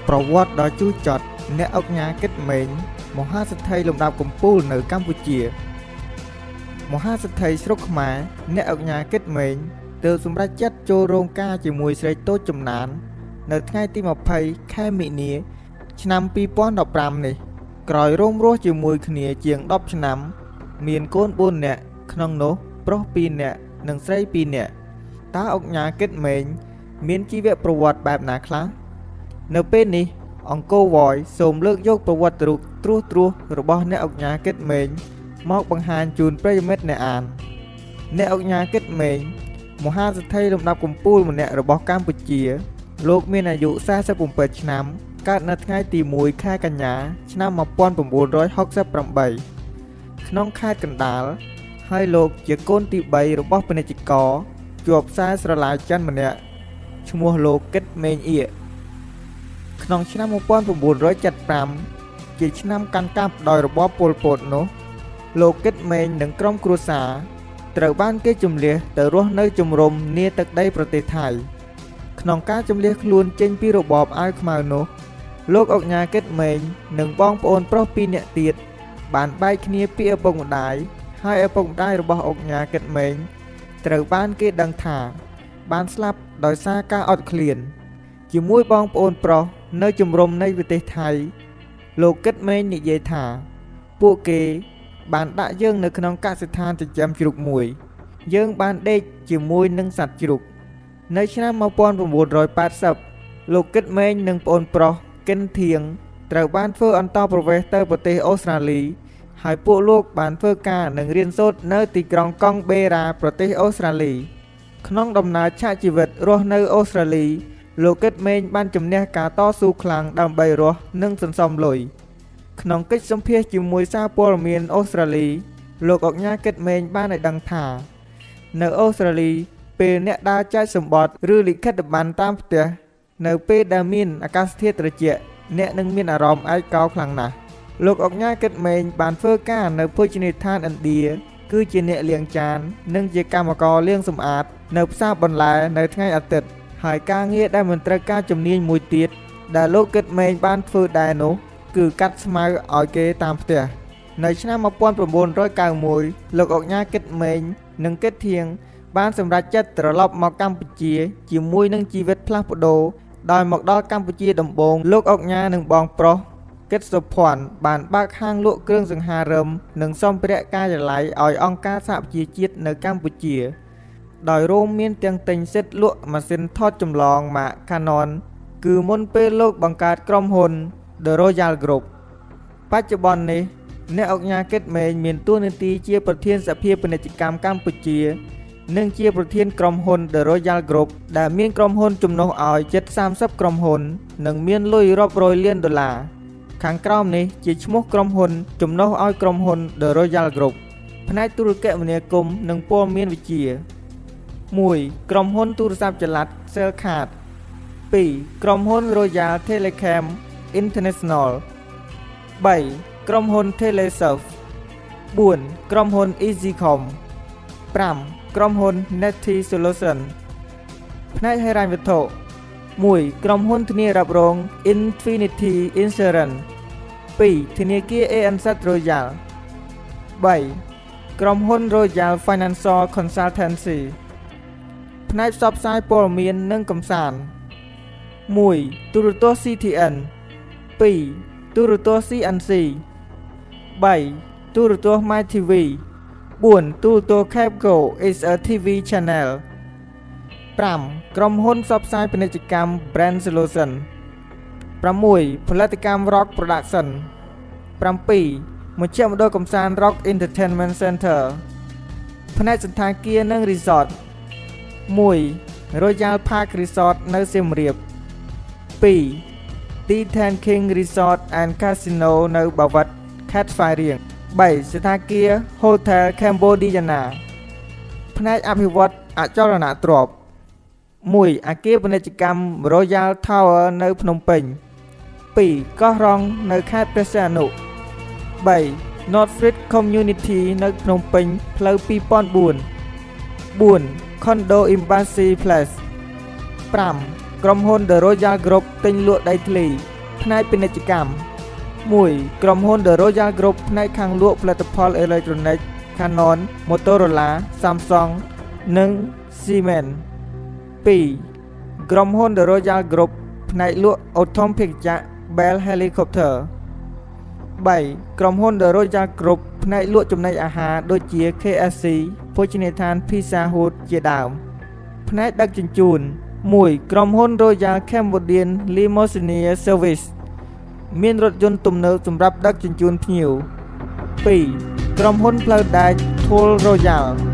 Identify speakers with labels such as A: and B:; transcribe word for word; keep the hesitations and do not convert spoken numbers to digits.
A: ប្រវត្តិដ៏ជូរចត់អ្នកអង្គការគិតមេងមហាសេដ្ឋីលំដាប់កំពូលនៅកម្ពុជាមហាសេដ្ឋីស្រុកខ្មែរអ្នកអង្គការគិតមេងទើបសម្រេចចិត្តចូលរោងការជាមួយស្រីតូចចំណាននៅថ្ងៃទីម្ភៃខែមិនិនាឆ្នាំពីរពាន់ដប់ប្រាំនេះក្រោយរួមរស់ជាមួយគ្នាជាងដប់ឆ្នាំមានកូនបួននាក់ក្នុងនោះប្រុសពីរនាក់និងស្រីពីរនាក់តើអង្គការគិតមេងមានជីវប្រវត្តិបែបណាខ្លះនៅពេលនេះអង្គរវ៉យសូមលើកយកប្រវត្តិរូបត្រួសត្រាសរបស់អ្នកអង្គការគិតមេងមកបង្ហាញជូនប្រិយមិត្តអ្នកអានអ្នកអង្គការគិតមេងមហាសេដ្ឋីលំដាប់កំពូលម្នាក់របស់កម្ពុជាលោកមានអាយុសែសិបប្រាំពីរឆ្នាំកើតនៅថ្ងៃទីមួយខែកញ្ញាឆ្នាំmột nghìn chín trăm sáu mươi támក្នុងខេត្តកណ្ដាលហើយលោកជាកូនទីបីរបស់ពាណិជ្ជករជាប់ខ្សែស្រឡាយចិនម្នាក់ឈ្មោះលោកគិតមេងអៀកក្នុងឆ្នាំmột nghìn chín trăm bảy mươi lămជាឆ្នាំកាន់កាប់ដោយរបបប៉ុលពតនោះលោកគិតមេងនិងក្រុមគ្រួសារត្រូវបានគេជម្លៀសទៅរស់នៅជំរំនាទឹកដីប្រទេសថៃក្នុងការជម្លៀសខ្លួនចេញពីរបបអាវខ្មៅនោះលោកអង្គការគិតមេងនិងបងប្អូនប្រុសពីរនាក់ទៀតបានបែកគ្នាពីឪពុកម្ដាយហើយឪពុកម្ដាយរបស់អង្គការគិតមេងត្រូវបានគេដឹងថាបានស្លាប់ដោយសារការអត់ឃ្លានជាមួយបងប្អូនប្រុសនៅជំរំនៃប្រទេសថៃលោកគិតមេងនិយាយថាពួកគេបានដាក់យើងនៅក្នុងកសិដ្ឋានចិញ្ចឹមជ្រូកមួយយើងបានដេកជាមួយនឹងសត្វជ្រូកនៅឆ្នាំmột nghìn chín trăm tám mươiលោកគិតមេងនិងប្អូនប្រុសគិនធៀងត្រូវបានធ្វើអន្តោប្រវេសន៍ទៅប្រទេសអូស្ត្រាលីហើយពួកលោកបានធ្វើការនិងរៀនសូត្រនៅទីក្រុងកង់បេរ៉ាប្រទេសអូស្ត្រាលីក្នុងដំណើរឆាកជីវិតរស់នៅអូស្ត្រាលីលោកគិតមេងបានជំនះការតស៊ូខ្លាំងដើម្បីរស់និងសន្សំលុយក្នុងកិច្ចសម្ភាសជាមួយសារព័ត៌មានអូស្ត្រាលីលោកអង្គការគិតមេងបានឲ្យដឹងថានៅអូស្ត្រាលីពេលអ្នកដើរចែកសម្បត្តិឬលិខិត្តប័ណ្ណតាមផ្ទះនៅពេលដែលមានអាកាសធាតុត្រជាក់អ្នកនឹងមានអារម្មណ៍ឯកោខ្លាំងណាស់លោកអង្គការគិតមេងបានធ្វើការនៅភោជនីយដ្ឋានឥណ្ឌាគឺជាអ្នកលាងចាននិងជាកម្មករលាងសម្អាតនៅផ្សារបន្លែនៅថ្ងៃអាទិត្យហើយការងារដែលមិនត្រូវការជំនាញមួយទៀតដែលលោកគិតមេងបានធ្វើដែរនោះគឺកាត់ស្មៅឲ្យគេតាមផ្ទះនៅឆ្នាំmột nghìn chín trăm chín mươi mốtលោកអង្គការគិតមេងនិងគិតធៀងបានសម្រេចចិត្តត្រឡប់មកកម្ពុជាជាមួយនឹងជីវិតផ្លាស់ប្ដូរដោយមកដល់កម្ពុជាដំបូងលោកអង្គការនិងបងប្រុសគិតសុភ័ណ្ឌបានបើកហាងលក់គ្រឿងសង្ហារឹមនិងសម្ភារៈការិយាល័យឲ្យអង្គការសហប្រជាជាតិនៅកម្ពុជាដោយរួមមានទាំងទិញសិទ្ធិលក់ម៉ាស៊ីនថតចម្លងម៉ាក Canon គឺមុនពេលលោកបង្កើតក្រុមហ៊ុន The Royal Group បច្ចុប្បន្ននេះអ្នកអង្គការគិតមេងមានតួនាទីជាប្រធានសភាពាណិជ្ជកម្មកម្ពុជានិងជាប្រធានក្រុមហ៊ុន The Royal Group ដែលមានក្រុមហ៊ុនជំនួសឲ្យជិតសាមសិបក្រុមហ៊ុននិងមានលុយរាប់រយលានដុល្លារខាងក្រោមនេះជាឈ្មោះក្រុមហ៊ុនជំនួសឲ្យក្រុមហ៊ុន The Royal Group ផ្នែកទូរគមនាគមន៍និងព័ត៌មានវិទ្យាមួយក្រុមហ៊ុនទូរស័ព្ទចល័ត Cellcard ពីរក្រុមហ៊ុន Royal Telecom International បីក្រុមហ៊ុន Telesurf បួនក្រុមហ៊ុន EasyCom ប្រាំក្រុមហ៊ុន Neti Solution ផ្នែកហិរញ្ញវត្ថុមួយក្រុមហ៊ុនធានារ៉ាប់រង Infinity Insurance ពីរធនាគារ เอ เอ็น ซี Royal បីក្រុមហ៊ុន Royal Financial Consultancy ផ្នែកផ្សព្វផ្សាយព័ត៌មាននិងកម្សាន្តមួយទូរទស្សន៍ ซี ที เอ็น ពីរទូរទស្សន៍ ซี เอ็น ซี បីទូរទស្សន៍ My ធី វី បួនទូរទស្សន៍ Capco H R ที វី Channel ប្រាំក្រុមហ៊ុនផ្សព្វផ្សាយពាណិជ្ជកម្ម Brand Solution ប្រាំមួយផលិតកម្ម Rock Production ប្រាំពីរមជ្ឈមណ្ឌលកម្សាន្ត Rock Entertainment Center ផ្នែកសណ្ឋាគារនិង Resort មួយ Royal Park Resort នៅសៀមរាបពីរ ទី Ten King Resort and Casino នៅបាវិតខេត្តស្វាយរៀងបីសណ្ឋាគារ Hotel Cambodiana ផ្នែកអភិវឌ្ឍអចលនទ្រព្យមួយអគារពាណិជ្ជកម្ម Royal Tower នៅភ្នំពេញពីរកោះរ៉ុងនៅខេត្តព្រះសីហនុបី Northfleet Community នៅភ្នំពេញផ្លូវពីរពាន់បួនបួន Condo Embassy Place ប្រាំក្រុមហ៊ុន The Royal Group ទិញលក់ដីធ្លីផ្នែកពាណិជ្ជកម្ម មួយ ក្រុមហ៊ុន The Royal Group ផ្នែកខាងលក់ផលិតផលអេឡិចត្រូនិក Canon Motorola Samsung និង Siemens ពីរ ក្រុមហ៊ុន The Royal Group ផ្នែកលក់អូថូមភាគចក្រ Bell Helicopter បី ក្រុមហ៊ុន The Royal Group ផ្នែកលក់ចំណីអាហារដូចជា K F C ភោជនីយដ្ឋាន Pizza Hut ជាដើម ផ្នែកដឹកជញ្ជូន មួយ ក្រុមហ៊ុន Royal Cambodian Limousine Service មានរថយន្តទំនើបសម្រាប់ដឹកជញ្ជូនភ្ញៀវ ពីរ ក្រុមហ៊ុនផ្លូវដែក Toll Royal